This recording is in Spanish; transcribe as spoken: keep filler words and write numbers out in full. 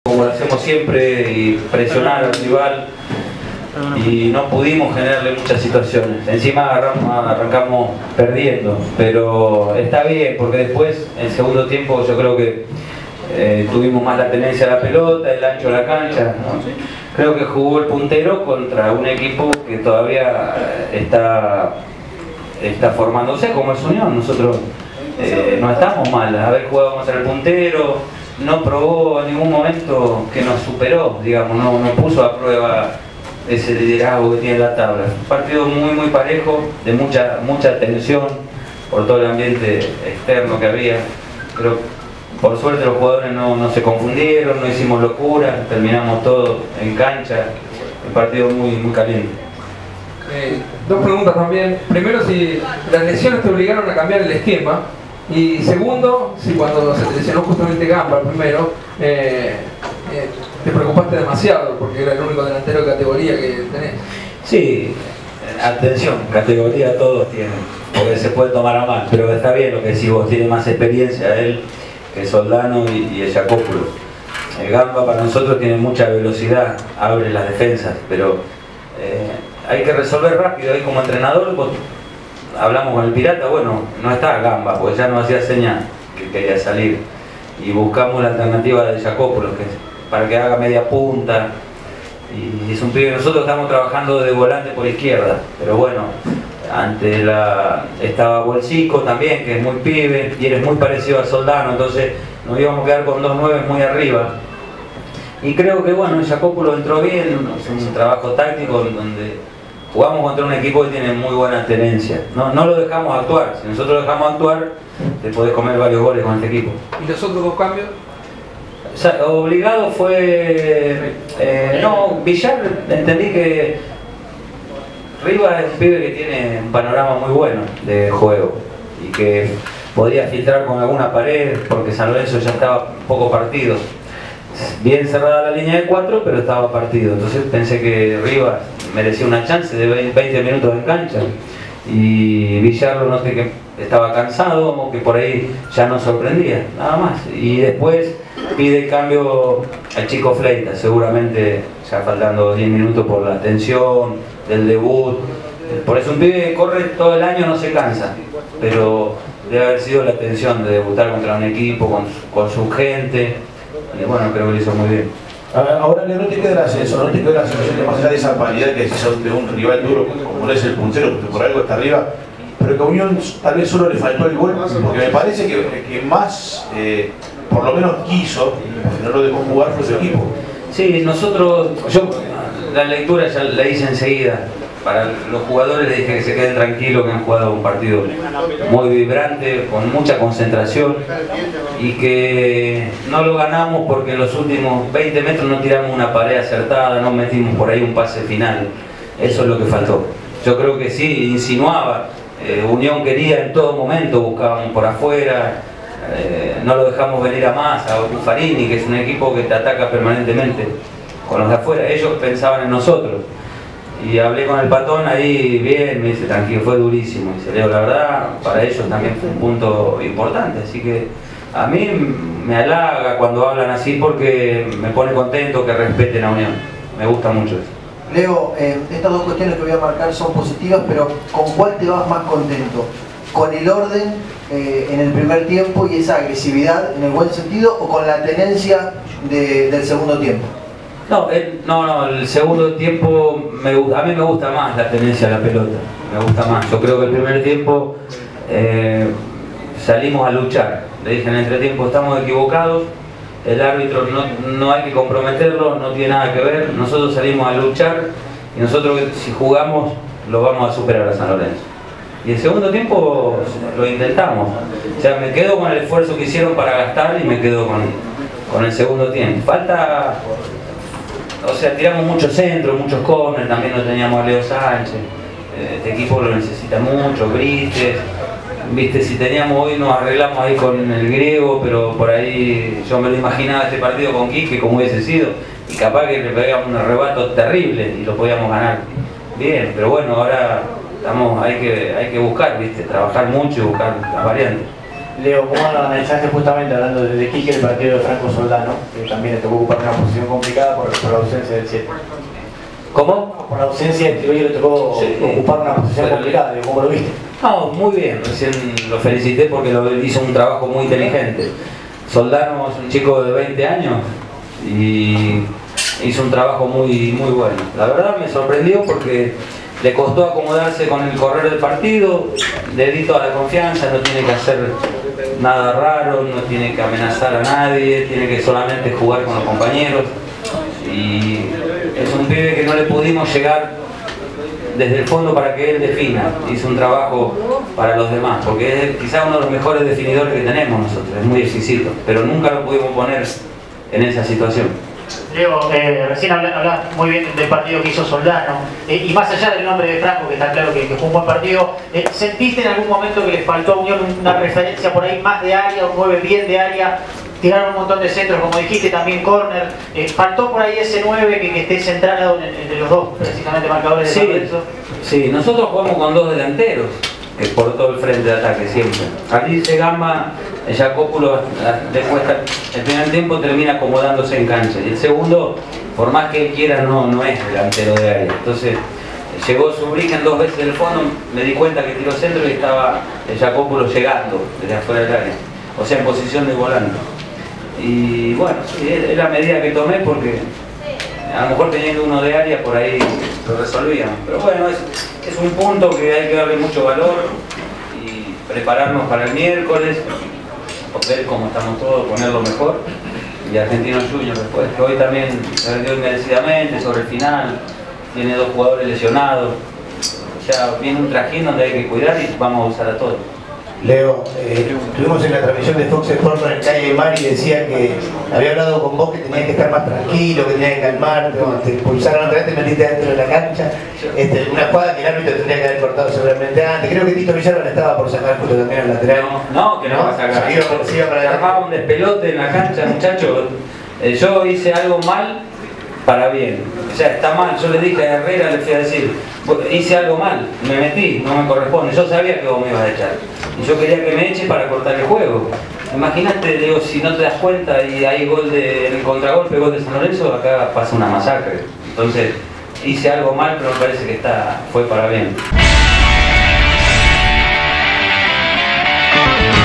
Como lo hacemos siempre, y presionar al rival, y no pudimos generarle muchas situaciones. Encima agarramos, arrancamos perdiendo, pero está bien porque después, en el segundo tiempo, yo creo que eh, tuvimos más la tenencia de la pelota, el ancho de la cancha, ¿no? Creo que jugó el puntero contra un equipo que todavía está, está formándose, como es Unión. Nosotros eh, no estamos mal, haber jugado contra el puntero, no probó en ningún momento que nos superó, digamos, no, no puso a prueba ese liderazgo que tiene la tabla. Un partido muy muy parejo, de mucha mucha tensión por todo el ambiente externo que había. Creo, por suerte los jugadores no, no se confundieron, no hicimos locura, terminamos todo en cancha, un partido muy, muy caliente. Eh, dos preguntas también. Primero, si las lesiones te obligaron a cambiar el esquema. Y segundo, si cuando se te lesionó justamente Gamba primero, eh, eh, te preocupaste demasiado porque era el único delantero de categoría que tenés. Sí, atención, categoría todos tienen, porque se puede tomar a mal, pero está bien lo que decís vos, tiene más experiencia él que Soldano y, y el Jacópulo. El Gamba para nosotros tiene mucha velocidad, abre las defensas, pero eh, hay que resolver rápido. Ahí como entrenador vos, hablamos con el Pirata, bueno, no está Gamba, porque ya no hacía señal que quería salir, y buscamos la alternativa de Jacópulo, que para que haga media punta, y es un pibe que nosotros estamos trabajando de volante por izquierda, pero bueno, ante la estaba Bolsico también, que es muy pibe, y eres muy parecido a Soldano, entonces nos íbamos a quedar con dos nueve muy arriba, y creo que bueno, el Jacópulo entró bien, es un trabajo táctico donde jugamos contra un equipo que tiene muy buena tenencia. No, no lo dejamos actuar. Si nosotros lo dejamos actuar, te podés comer varios goles con este equipo. ¿Y los otros dos cambios? O sea, obligado fue... Eh, no, Villar, entendí que Rivas es un pibe que tiene un panorama muy bueno de juego y que podría filtrar con alguna pared porque San Lorenzo ya estaba un poco partido. Bien cerrada la línea de cuatro, pero estaba partido. Entonces pensé que Rivas merecía una chance de veinte minutos en cancha, y Villar lo noté que estaba cansado, o que por ahí ya no sorprendía, nada más. Y después pide el cambio al chico Fleitas, seguramente ya faltando diez minutos por la tensión del debut. Por eso un pibe que corre todo el año no se cansa, pero debe haber sido la tensión de debutar contra un equipo con, con su gente, y bueno, creo que lo hizo muy bien. Ahora no te queda el ascenso, no te queda la sensación de más allá de esa paridad que decís de un rival duro como es el puntero, porque por algo está arriba, pero que a Unión tal vez solo le faltó el gol, porque me parece que, que más, eh, por lo menos quiso, porque no lo dejó jugar, fue su equipo. Sí, nosotros, yo la lectura ya la hice enseguida. Para los jugadores les dije que se queden tranquilos, que han jugado un partido muy vibrante, con mucha concentración, y que no lo ganamos porque en los últimos veinte metros no tiramos una pared acertada, no metimos por ahí un pase final. Eso es lo que faltó. Yo creo que sí, insinuaba, eh, Unión quería en todo momento, buscaban por afuera, eh, no lo dejamos venir a más, a Buffarini, que es un equipo que te ataca permanentemente con los de afuera. Ellos pensaban en nosotros. Y hablé con el Patón ahí, bien, me dice, tranquilo, fue durísimo. Y dice, Leo, la verdad, para ellos también fue un punto importante. Así que a mí me halaga cuando hablan así porque me pone contento que respeten a Unión. Me gusta mucho eso. Leo, eh, estas dos cuestiones que voy a marcar son positivas, pero ¿con cuál te vas más contento? ¿Con el orden eh, en el primer tiempo y esa agresividad en el buen sentido, o con la tenencia de, del segundo tiempo? No, el, no, no, el segundo tiempo, me, a mí me gusta más la tenencia de la pelota, me gusta más. Yo creo que el primer tiempo eh, salimos a luchar. Le dije en el entretiempo, estamos equivocados, el árbitro no, no hay que comprometerlo, no tiene nada que ver, nosotros salimos a luchar y nosotros si jugamos lo vamos a superar a San Lorenzo. Y el segundo tiempo lo intentamos, o sea, me quedo con el esfuerzo que hicieron para gastar y me quedo con, con el segundo tiempo. Falta... O sea, tiramos muchos centros, muchos corners, también no teníamos a Leo Sánchez. Este equipo lo necesita mucho, Brites. Viste, si teníamos hoy nos arreglamos ahí con el griego, pero por ahí yo me lo imaginaba este partido con Quique como hubiese sido. Y capaz que le pegamos un arrebato terrible y lo podíamos ganar. Bien, pero bueno, ahora estamos, hay que, hay que buscar, viste, trabajar mucho y buscar las variantes. Leo, ¿cómo analizaste justamente hablando de Quique el partido de Franco Soldano, que también le tocó ocupar una posición complicada por, por la ausencia del siete? ¿Cómo? Por la ausencia del Triollo le tocó sí, ocupar una posición pero, complicada, ¿cómo lo viste? No, muy bien, recién lo felicité porque lo, hizo un trabajo muy inteligente. Soldano es un chico de veinte años y hizo un trabajo muy, muy bueno. La verdad me sorprendió porque le costó acomodarse con el correr del partido, dedito a la confianza, no tiene que hacer nada raro, no tiene que amenazar a nadie, tiene que solamente jugar con los compañeros. Y es un pibe que no le pudimos llegar desde el fondo para que él defina. Hizo un trabajo para los demás, porque es quizá uno de los mejores definidores que tenemos nosotros, es muy exquisito, pero nunca lo pudimos poner en esa situación. Leo, eh, recién hablabas muy bien del partido que hizo Soldano, eh, y más allá del nombre de Franco, que está claro que, que fue un buen partido, eh, ¿sentiste en algún momento que le faltó a Unión una referencia por ahí más de área, un nueve bien de área? Tiraron un montón de centros, como dijiste, también córner. Eh, ¿Faltó por ahí ese nueve que, que esté centrado entre los dos, precisamente, marcadores de sí, sí, nosotros jugamos con dos delanteros, que por todo el frente de ataque siempre. Aquí se Gamba, el Jacópulo le cuesta, el primer tiempo termina acomodándose en cancha. Y el segundo, por más que él quiera, no, no es delantero de área. Entonces, llegó Zubrigen dos veces del fondo, me di cuenta que tiró centro y estaba el Jacópulo llegando desde afuera del área. O sea, en posición de volante. Y bueno, sí, es la medida que tomé porque a lo mejor teniendo uno de área por ahí lo resolvíamos. Pero bueno, es, es un punto que hay que darle mucho valor y prepararnos para el miércoles, ver cómo estamos todos, ponerlo mejor. Y Argentinos Juniors después, que hoy también perdió merecidamente sobre el final, tiene dos jugadores lesionados. O sea, viene un trajín donde hay que cuidar y vamos a usar a todos. Leo, eh, estuvimos en la transmisión de Fox Sports con el Calle de Mari y decía que había hablado con vos que tenías que estar más tranquilo, que tenías que calmarte, te expulsaron otra vez, te metiste dentro de la cancha, este, una jugada que el árbitro tendría que haber cortado seguramente antes. Creo que Tito Villalba estaba por sacar justo también al lateral. No, no, que no, no va a sacar. Se iba por, se iba para armaba un despelote en la cancha, muchachos. Eh, yo hice algo mal para bien. O sea, está mal. Yo le dije a Herrera, le fui a decir, hice algo mal, me metí, no me corresponde. Yo sabía que vos me ibas a echar. Y yo quería que me eches para cortar el juego. Imagínate, digo, si no te das cuenta y hay gol de, en el contragolpe, gol de San Lorenzo, acá pasa una masacre. Entonces, hice algo mal, pero me parece que está, fue para bien.